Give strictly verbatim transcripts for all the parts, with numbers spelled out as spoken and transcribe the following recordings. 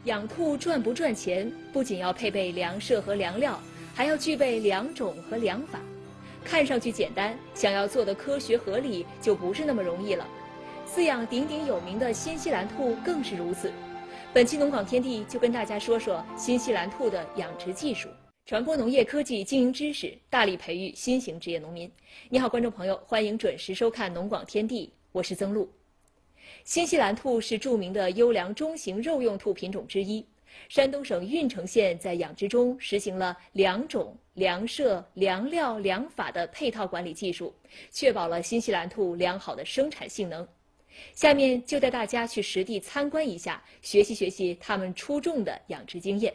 养兔赚不赚钱，不仅要配备粮舍和粮料，还要具备良种和良法。看上去简单，想要做得科学合理，就不是那么容易了。饲养鼎鼎有名的新西兰兔更是如此。本期农广天地就跟大家说说新西兰兔的养殖技术，传播农业科技经营知识，大力培育新型职业农民。你好，观众朋友，欢迎准时收看农广天地，我是曾露。新西兰兔是著名的优良中型肉用兔品种之一。山东省运城县在养殖中实行了良种、粮舍、粮料、粮法的配套管理技术，确保了新西兰兔良好的生产性能。下面就带大家去实地参观一下，学习学习他们出众的养殖经验。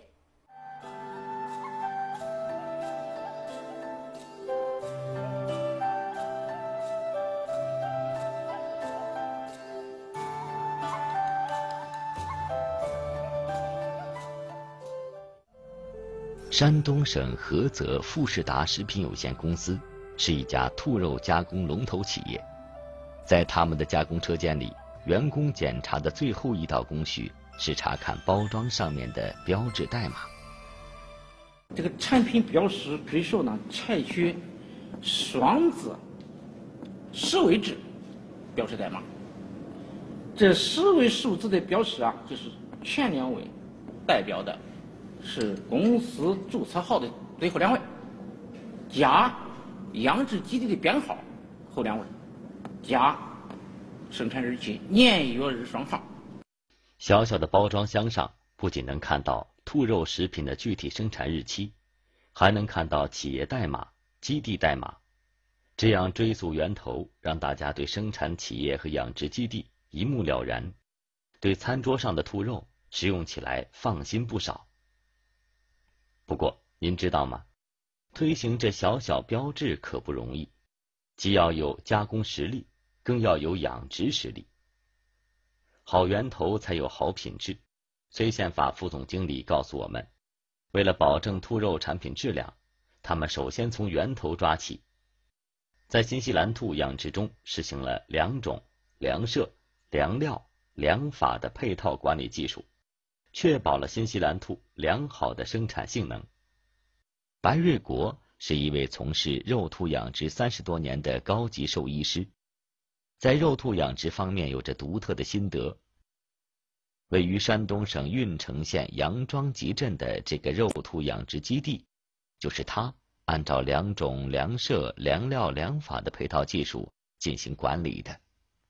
山东省菏泽富士达食品有限公司是一家兔肉加工龙头企业，在他们的加工车间里，员工检查的最后一道工序是查看包装上面的标志代码。 这个产品标识可以说呢，采取双字十位制标识代码。这十位数字的标识啊，就是前两位代表的是公司注册号的最后两位，加养殖基地的编号后两位，加生产日期、年月日双号。 小小的包装箱上不仅能看到兔肉食品的具体生产日期，还能看到企业代码、基地代码，这样追溯源头，让大家对生产企业和养殖基地一目了然，对餐桌上的兔肉食用起来放心不少。不过您知道吗？推行这小小标志可不容易，既要有加工实力，更要有养殖实力。好源头才有好品质。崔宪法副总经理告诉我们，为了保证兔肉产品质量，他们首先从源头抓起。在新西兰兔养殖中实行了良种、粮舍、粮料、粮法的配套管理技术，确保了新西兰兔良好的生产性能。白瑞国是一位从事肉兔养殖三十多年的高级兽医师，在肉兔养殖方面有着独特的心得。位于山东省运城县杨庄集镇的这个肉兔养殖基地，就是他按照良种、粮舍、粮料、粮法的配套技术进行管理的。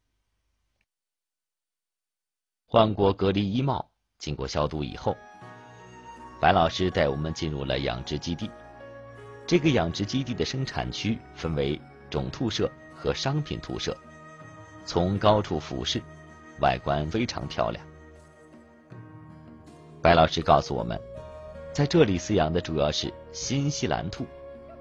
换过隔离衣帽，经过消毒以后，白老师带我们进入了养殖基地。这个养殖基地的生产区分为种兔舍和商品兔舍，从高处俯视，外观非常漂亮。白老师告诉我们，在这里饲养的主要是新西兰兔。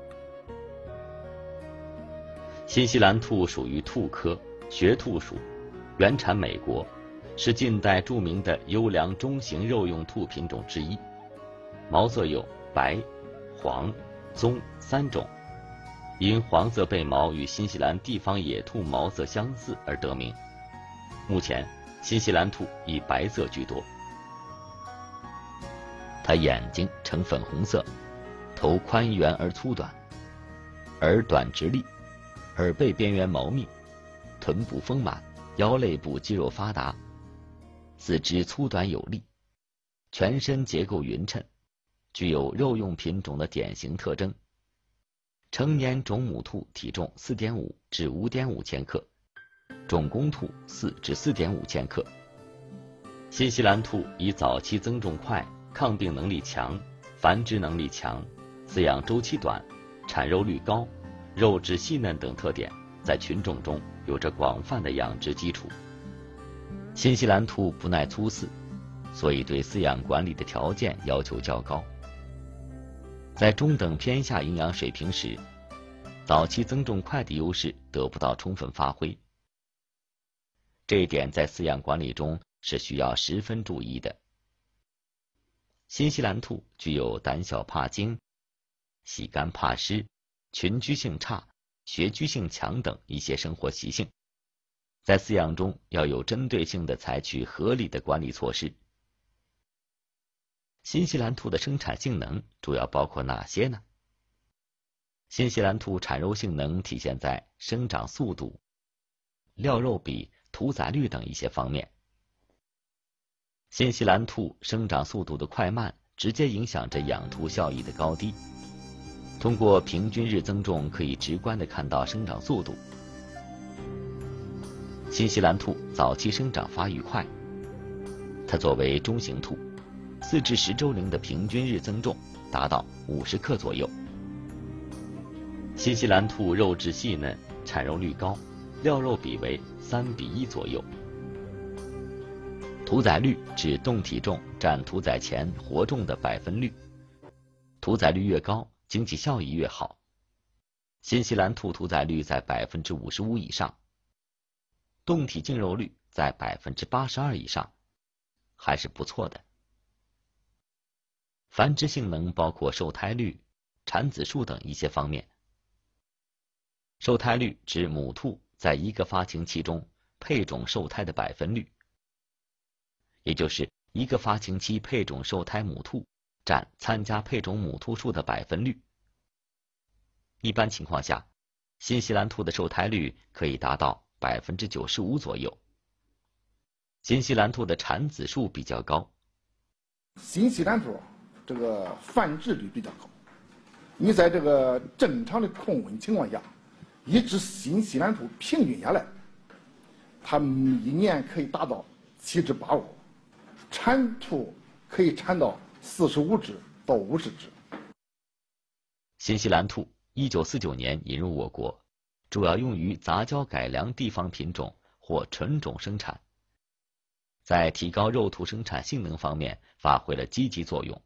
新西兰兔属于兔科学兔属，原产美国，是近代著名的优良中型肉用兔品种之一。毛色有白、黄、棕三种，因黄色背毛与新西兰地方野兔毛色相似而得名。目前新西兰兔以白色居多。它眼睛呈粉红色，头宽圆而粗短，耳短直立，耳背边缘毛密，臀部丰满，腰肋部肌肉发达，四肢粗短有力，全身结构匀称，具有肉用品种的典型特征。成年种母兔体重 四点五至五点五千克，种公兔四至四点五千克。新西兰兔以早期增重快、抗病能力强、繁殖能力强、饲养周期短、产肉率高、肉质细嫩等特点，在群众中有着广泛的养殖基础。新西兰兔不耐粗饲，所以对饲养管理的条件要求较高。在中等偏下营养水平时，早期增重快的优势得不到充分发挥。这一点在饲养管理中是需要十分注意的。新西兰兔具有胆小怕惊、喜干怕湿、群居性差、学居性强等一些生活习性，在饲养中要有针对性地采取合理的管理措施。 新西兰兔的生产性能主要包括哪些呢？新西兰兔产肉性能体现在生长速度、料肉比、屠宰率等一些方面。新西兰兔生长速度的快慢直接影响着养兔效益的高低。通过平均日增重可以直观地看到生长速度。新西兰兔早期生长发育快，它作为中型兔，四至十周龄的平均日增重达到五十克左右。新西兰兔肉质细嫩，产肉率高，料肉比为三比一左右。屠宰率指动体重占屠宰前活重的百分率，屠宰率越高，经济效益越好。新西兰兔屠宰率在百分之五十五以上，动体净肉率在百分之八十二以上，还是不错的。繁殖性能包括受胎率、产子数等一些方面。受胎率指母兔在一个发情期中配种受胎的百分率，也就是一个发情期配种受胎母兔占参加配种母兔数的百分率。一般情况下，新西兰兔的受胎率可以达到百分之九十五左右。新西兰兔的产子数比较高。 新西兰兔这个繁殖率比较高，你在这个正常的控温情况下，一只新西兰兔平均下来，它一年可以达到七至八窝，产兔可以产到四十五只到五十只。 新西兰兔一九四九年引入我国，主要用于杂交改良地方品种或纯种生产，在提高肉兔生产性能方面发挥了积极作用。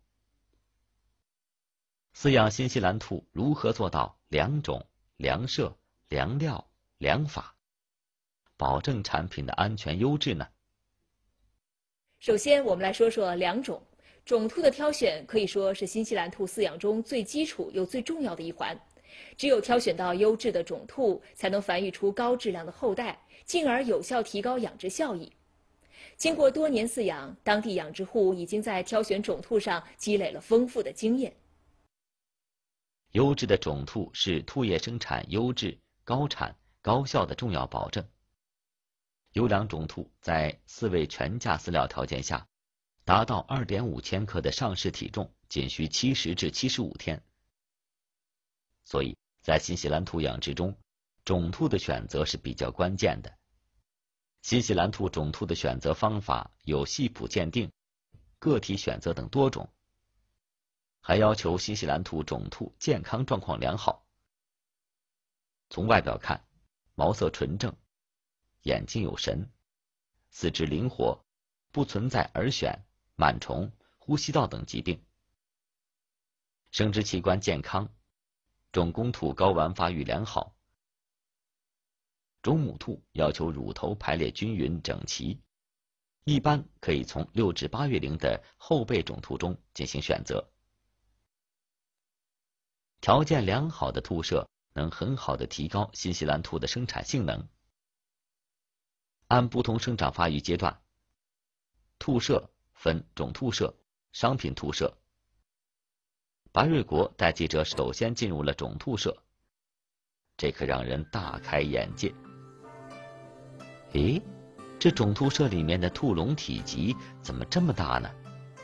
饲养新西兰兔如何做到良种、良舍、良料、良法，保证产品的安全优质呢？ 首先，我们来说说良种。种兔的挑选可以说是新西兰兔饲养中最基础又最重要的一环。只有挑选到优质的种兔，才能繁育出高质量的后代，进而有效提高养殖效益。经过多年饲养，当地养殖户已经在挑选种兔上积累了丰富的经验。 优质的种兔是兔业生产优质、高产、高效的重要保证。优良种兔在饲喂全价饲料条件下，达到 二点五千克的上市体重仅需七十至七十五天。所以在新西兰兔养殖中，种兔的选择是比较关键的。新西兰兔种兔的选择方法有系谱鉴定、个体选择等多种，还要求新西兰兔种兔健康状况良好。从外表看，毛色纯正，眼睛有神，四肢灵活，不存在耳癣、螨虫、呼吸道等疾病。生殖器官健康，种公兔睾丸发育良好。种母兔要求乳头排列均匀整齐，一般可以从六至八月龄的后备种兔中进行选择。条件良好的兔舍能很好的提高新西兰兔的生产性能。按不同生长发育阶段，兔舍分种兔舍、商品兔舍。白瑞国带记者首先进入了种兔舍，这可让人大开眼界。诶，这种兔舍里面的兔笼体积怎么这么大呢？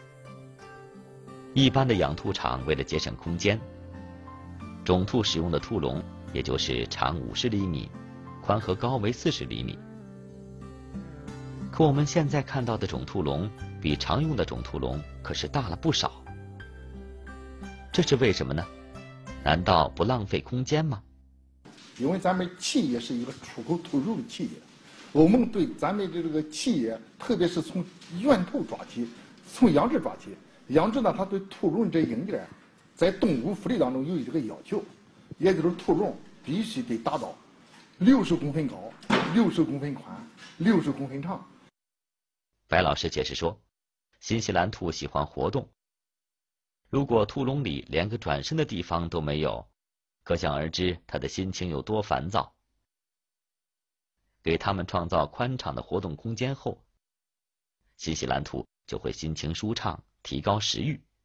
一般的养兔场为了节省空间，种兔使用的兔笼也就是长五十厘米，宽和高为四十厘米。可我们现在看到的种兔笼比常用的种兔笼可是大了不少。这是为什么呢？难道不浪费空间吗？ 因为咱们企业是一个出口兔肉的企业，我们对咱们的这个企业，特别是从源头抓起，从养殖抓起，养殖呢，它对兔笼这硬件，在动物福利当中有这个要求，也就是兔笼必须得达到六十公分高、六十公分宽、六十公分长。 白老师解释说，新西兰兔喜欢活动，如果兔笼里连个转身的地方都没有，可想而知它的心情有多烦躁。给它们创造宽敞的活动空间后，新西兰兔就会心情舒畅，提高食欲。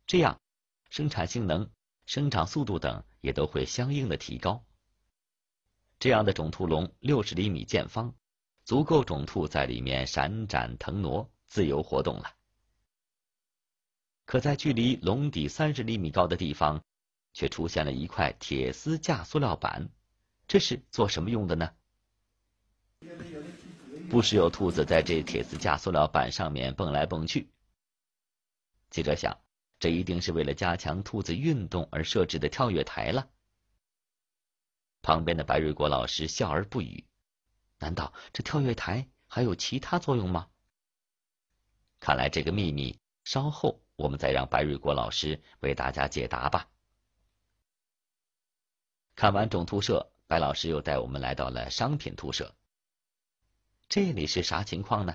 这样生产性能、生长速度等也都会相应的提高。这样的种兔笼六十厘米见方，足够种兔在里面闪展腾挪，自由活动了。可在距离笼底三十厘米高的地方，却出现了一块铁丝架塑料板，这是做什么用的呢？不时有兔子在这铁丝架塑料板上面蹦来蹦去。记者想，这一定是为了加强兔子运动而设置的跳跃台了。旁边的白瑞国老师笑而不语，难道这跳跃台还有其他作用吗？看来这个秘密，稍后我们再让白瑞国老师为大家解答吧。看完种兔舍，白老师又带我们来到了商品兔舍。这里是啥情况呢？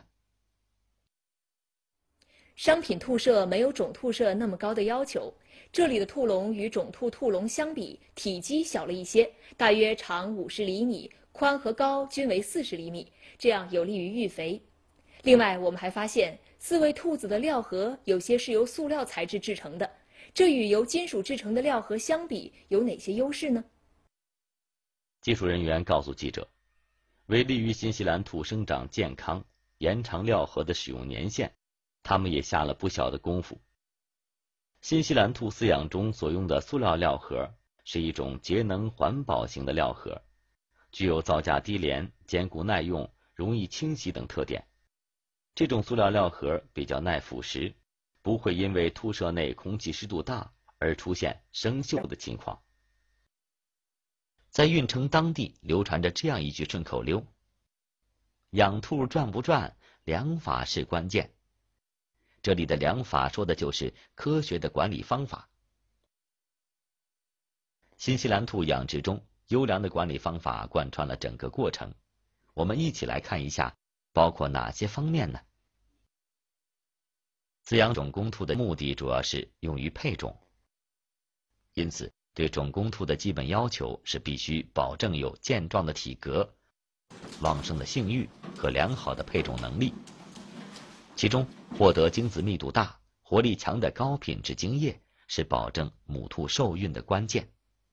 商品兔舍没有种兔舍那么高的要求，这里的兔笼与种兔兔笼相比，体积小了一些，大约长五十厘米，宽和高均为四十厘米，这样有利于育肥。另外，我们还发现四位兔子的料盒有些是由塑料材质制成的，这与由金属制成的料盒相比，有哪些优势呢？ 技术人员告诉记者，为利于新西兰兔生长健康，延长料盒的使用年限，他们也下了不小的功夫。新西兰兔饲养中所用的塑料料盒是一种节能环保型的料盒，具有造价低廉、坚固耐用、容易清洗等特点。这种塑料料盒比较耐腐蚀，不会因为兔舍内空气湿度大而出现生锈的情况。在运城当地流传着这样一句顺口溜：养兔转不转，良法是关键。这里的良法说的就是科学的管理方法。新西兰兔养殖中优良的管理方法贯穿了整个过程，我们一起来看一下包括哪些方面呢？饲养种公兔的目的主要是用于配种，因此对种公兔的基本要求是必须保证有健壮的体格、旺盛的性欲和良好的配种能力。其中，获得精子密度大、活力强的高品质精液是保证母兔受孕的关键。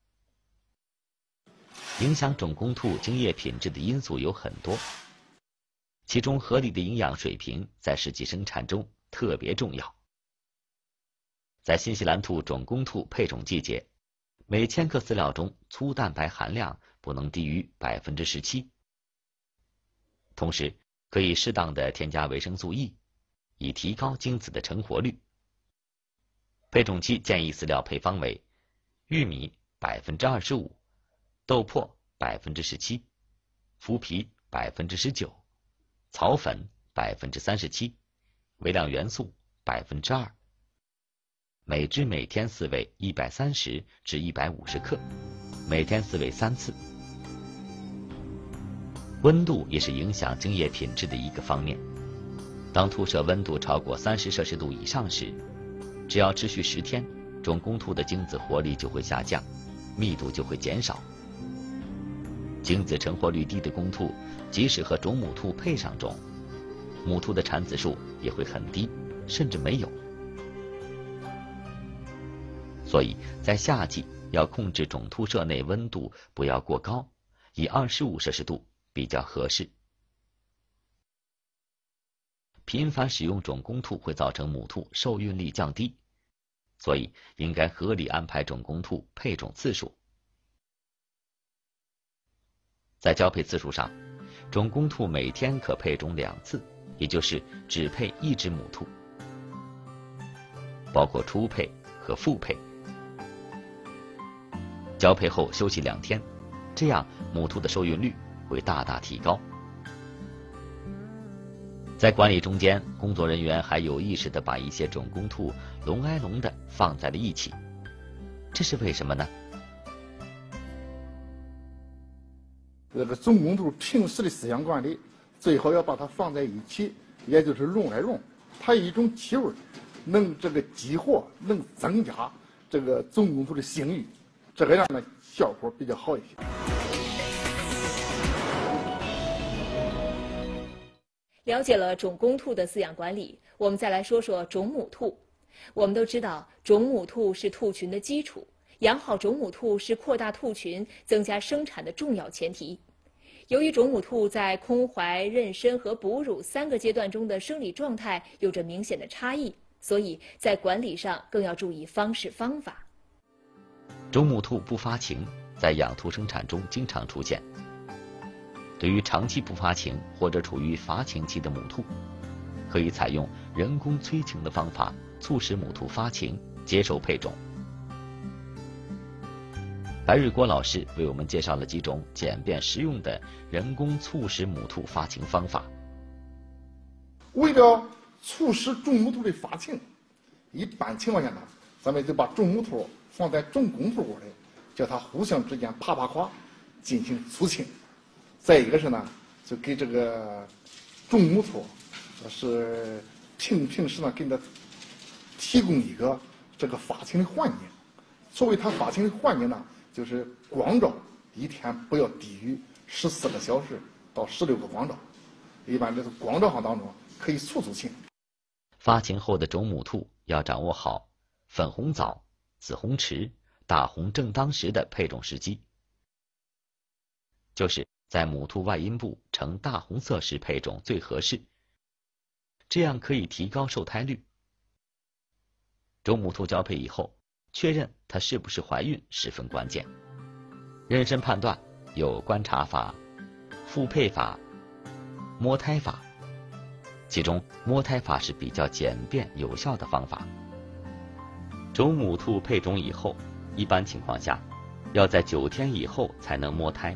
影响种公兔精液品质的因素有很多，其中合理的营养水平在实际生产中特别重要。在新西兰兔种公兔配种季节，每千克饲料中粗蛋白含量不能低于百分之十七。同时，可以适当的添加维生素 E， 以提高精子的成活率。配种期建议饲料配方为玉米百分之二十五，豆粕百分之十七，麸皮百分之十九，草粉百分之三十七，微量元素百分之二。每只每天饲喂一百三十至一百五十克，每天饲喂三次。温度也是影响精液品质的一个方面。当兔舍温度超过三十摄氏度以上时，只要持续十天，种公兔的精子活力就会下降，密度就会减少。精子成活率低的公兔，即使和种母兔配上种，母兔的产子数也会很低，甚至没有。所以在夏季要控制种兔舍内温度不要过高，以二十五摄氏度比较合适。频繁使用种公兔会造成母兔受孕力降低，所以应该合理安排种公兔配种次数。在交配次数上，种公兔每天可配种两次，也就是只配一只母兔，包括初配和复配。交配后休息两天，这样母兔的受孕率会大大提高。在管理中间，工作人员还有意识地把一些种公兔笼挨笼地放在了一起，这是为什么呢？ 这个种公兔平时的饲养管理，最好要把它放在一起，也就是笼来笼，它有一种气味，能这个激活，能增加这个种公兔的性欲。这个样呢，效果比较好一些。 了解了种公兔的饲养管理，我们再来说说种母兔。 我们都知道，种母兔是兔群的基础，养好种母兔是扩大兔群、增加生产的重要前提。由于种母兔在空怀、妊娠和哺乳三个阶段中的生理状态有着明显的差异，所以在管理上更要注意方式方法。 种母兔不发情在养兔生产中经常出现。对于长期不发情或者处于发情期的母兔，可以采用人工催情的方法，促使母兔发情，接受配种。白瑞国老师为我们介绍了几种简便实用的人工促使母兔发情方法。 为了促使种母兔的发情，一般情况下呢，咱们就把种母兔放在种公兔窝里，叫它互相之间啪啪夸进行促情。再一个是呢，就给这个种母兔是平平时呢给它提供一个这个发情的环境。所谓它发情的环境呢，就是光照一天不要低于十四个小时到十六个光照，一般这个光照上当中可以促促情。 发情后的种母兔要掌握好粉红早、紫红迟、大红正当时的配种时机，就是在母兔外阴部呈大红色时配种最合适，这样可以提高受胎率。种母兔交配以后，确认它是不是怀孕十分关键。妊娠判断有观察法、复配法、摸胎法，其中摸胎法是比较简便有效的方法。种母兔配种以后，一般情况下要在九天以后才能摸胎，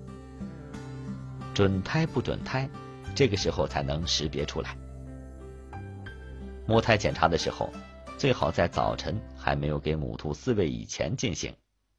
准胎不准胎，这个时候才能识别出来。摸胎检查的时候，最好在早晨还没有给母兔饲喂以前进行。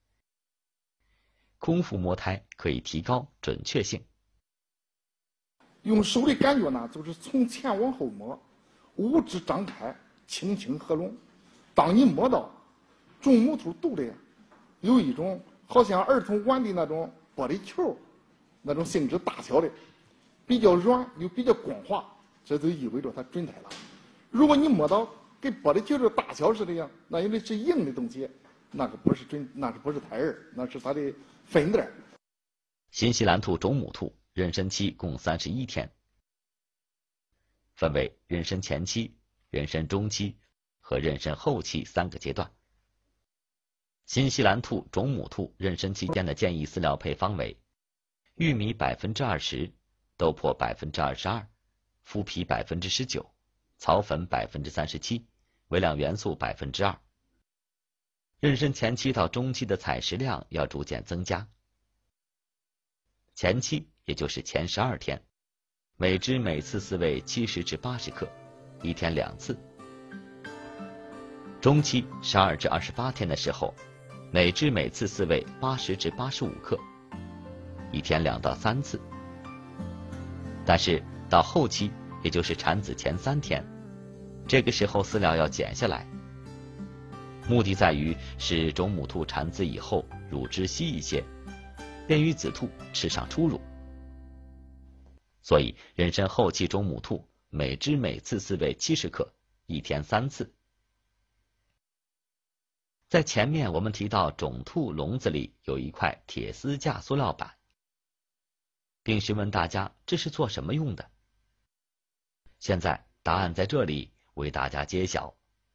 空腹摸胎可以提高准确性。 用手的感觉呢，就是从前往后摸，五指张开，轻轻合拢。当你摸到种母兔肚里有一种好像儿童玩的那种玻璃球那种性质大小的，比较软又比较光滑，这就意味着它准胎了。如果你摸到跟玻璃球的大小似的样，那因为是硬的东西，那个不是准，那是不是胎儿，那是它的分蛋。 新西兰兔种母兔妊娠期共三十一天，分为妊娠前期、妊娠中期和妊娠后期三个阶段。新西兰兔种母兔妊娠期间的建议饲料配方为：玉米百分之二十，豆粕百分之二十二，麸皮百分之十九，草粉百分之三十七，微量元素百分之二。妊娠前期到中期的采食量要逐渐增加。前期也就是前十二天，每只每次饲喂七十至八十克，一天两次。中期十二至二十八天的时候，每只每次饲喂八十至八十五克，一天两到三次。但是到后期，也就是产子前三天，这个时候饲料要减下来，目的在于使种母兔产子以后乳汁稀一些，便于子兔吃上初乳。所以妊娠后期种母兔每只每次饲喂七十克，一天三次。在前面我们提到种兔笼子里有一块铁丝架塑料板，并询问大家这是做什么用的。现在答案在这里为大家揭晓。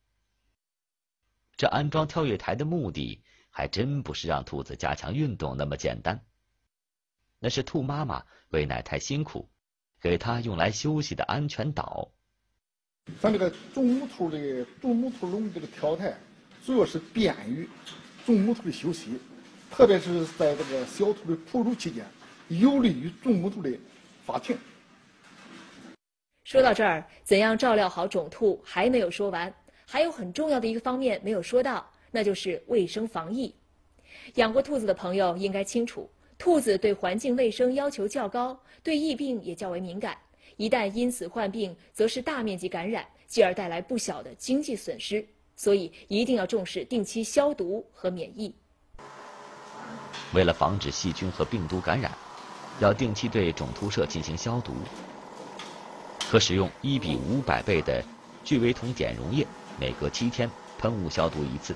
这安装跳跃台的目的还真不是让兔子加强运动那么简单，那是兔妈妈喂奶太辛苦，给它用来休息的安全岛。 咱这个种母兔的种母兔笼这个跳台，主要是便于种母兔的休息，特别是在这个小兔的哺乳期间，有利于种母兔的发情。 说到这儿，怎样照料好种兔还没有说完，还有很重要的一个方面没有说到，那就是卫生防疫。养过兔子的朋友应该清楚，兔子对环境卫生要求较高，对疫病也较为敏感，一旦因此患病，则是大面积感染，继而带来不小的经济损失。所以一定要重视定期消毒和免疫。 为了防止细菌和病毒感染，要定期对种兔舍进行消毒，可使用一比五百倍的聚维酮碱溶液，每隔七天喷雾消毒一次。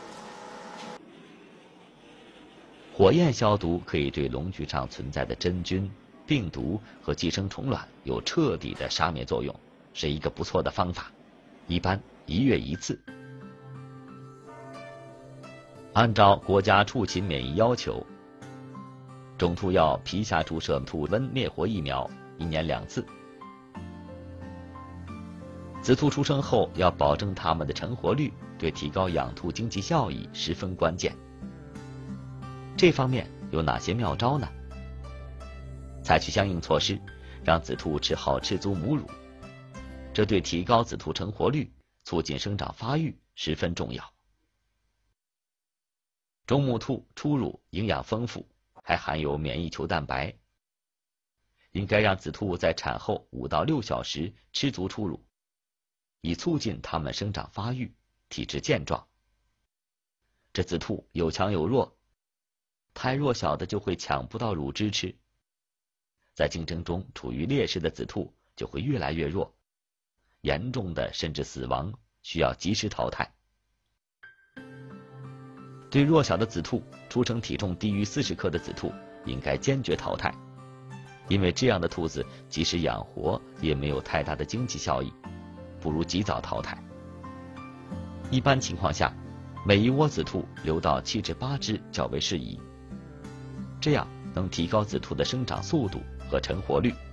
火焰消毒可以对笼具上存在的真菌、病毒和寄生虫卵有彻底的杀灭作用，是一个不错的方法。一般一月一次。按照国家畜禽免疫要求，种兔要皮下注射兔瘟灭活疫苗，一年两次。子兔出生后要保证它们的成活率，对提高养兔经济效益十分关键。这方面有哪些妙招呢？采取相应措施，让子兔吃好吃足母乳，这对提高子兔成活率、促进生长发育十分重要。中母兔初乳营养丰富，还含有免疫球蛋白，应该让子兔在产后五到六小时吃足初乳，以促进它们生长发育、体质健壮。这子兔有强有弱，太弱小的就会抢不到乳汁吃，在竞争中处于劣势的子兔就会越来越弱，严重的甚至死亡，需要及时淘汰。对弱小的子兔，出生体重低于四十克的子兔应该坚决淘汰，因为这样的兔子即使养活也没有太大的经济效益，不如及早淘汰。一般情况下，每一窝子兔留到七至八只较为适宜，这样能提高子兔的生长速度和成活率。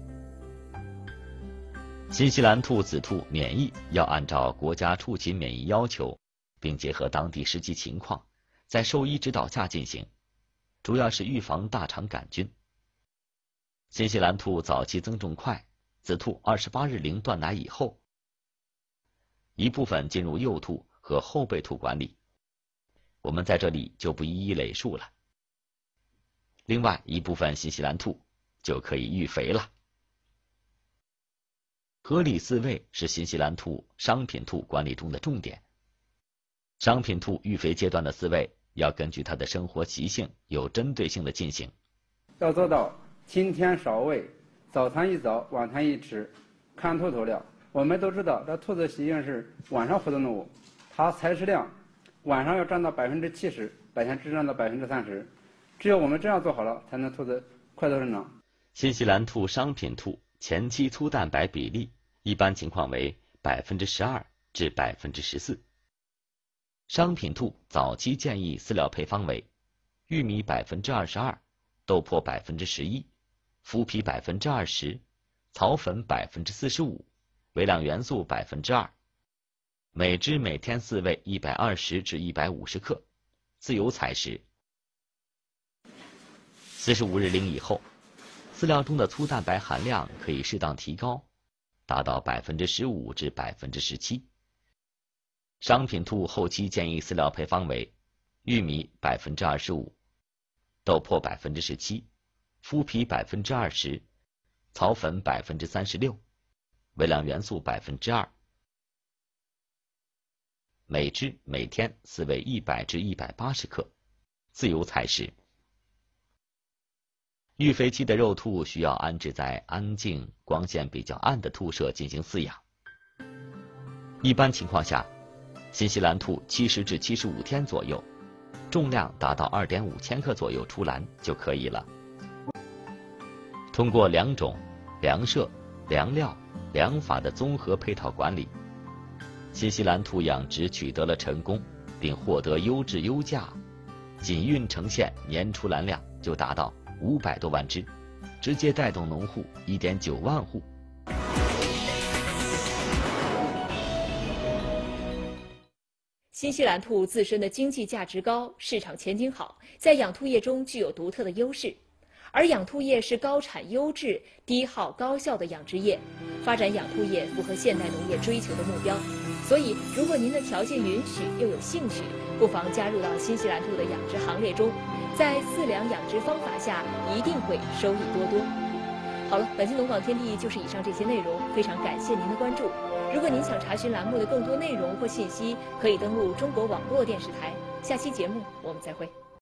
新西兰兔子兔免疫要按照国家畜禽免疫要求，并结合当地实际情况，在兽医指导下进行，主要是预防大肠杆菌。新西兰兔早期增重快，子兔二十八日龄断奶以后，一部分进入幼兔和后备兔管理，我们在这里就不一一累述了。另外一部分新西兰兔就可以育肥了。合理饲喂是新西兰兔商品兔管理中的重点。商品兔育肥阶段的饲喂要根据它的生活习性有针对性的进行， 要做到今天少喂，早餐一早，晚餐一吃，看兔头料。我们都知道，这兔子习性是晚上活动动物，它采食量晚上要占到百分之七十，白天只占到百分之三十。只有我们这样做好了，才能兔子快速生长。 新西兰兔商品兔前期粗蛋白比例一般情况为百分之十二至百分之十四。商品兔早期建议饲料配方为玉米百分之二十二，豆粕百分之十一，麸皮百分之二十，草粉百分之四十五，微量元素百分之二。每只每天饲喂一百二十至一百五十克，自由采食。四十五日龄以后，饲料中的粗蛋白含量可以适当提高，达到百分之十五至百分之十七。商品兔后期建议饲料配方为玉米百分之二十五，豆粕百分之十七，麸皮百分之二十，草粉百分之三十六，微量元素百分之二。每只每天饲喂一百至一百八十克，自由采食。育肥期的肉兔需要安置在安静、光线比较暗的兔舍进行饲养。一般情况下，新西兰兔七十至七十五天左右，重量达到 二点五千克左右出栏就可以了。通过两种粮舍、粮料、粮法的综合配套管理，新西兰兔养殖取得了成功，并获得优质优价，锦运呈现年出栏量就达到五百多万只，直接带动农户 一点九万户。 新西兰兔自身的经济价值高，市场前景好，在养兔业中具有独特的优势。而养兔业是高产优质、低耗高效的养殖业，发展养兔业符合现代农业追求的目标。所以，如果您的条件允许又有兴趣，不妨加入到新西兰兔的养殖行列中，在饲粮养殖方法下，一定会收益多多。好了，本期农广天地就是以上这些内容，非常感谢您的关注。如果您想查询栏目的更多内容或信息，可以登录中国网络电视台。下期节目我们再会。